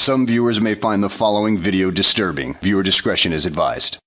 Some viewers may find the following video disturbing. Viewer discretion is advised.